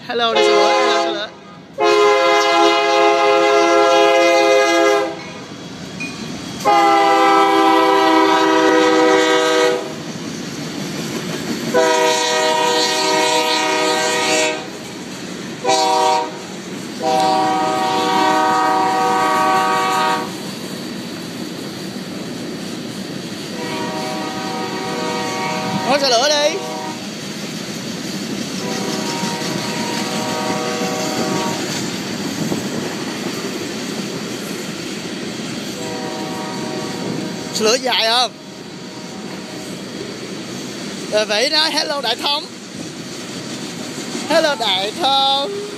Hello đi, xin lỗi, hello, xin lỗi. Thôi xe lửa đi. Xe lửa dài không? Rồi Vĩ nói hello Đại Thông. Hello Đại Thông.